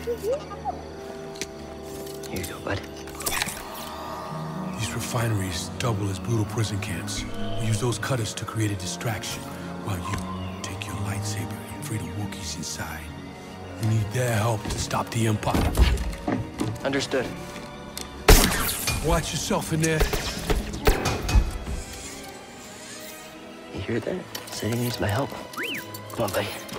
Here you go, bud. These refineries double as brutal prison camps. We use those cutters to create a distraction, while you take your lightsaber and free the Wookiees inside. We need their help to stop the Empire. Understood. Watch yourself in there. You hear that? Said he needs my help. Come on, buddy.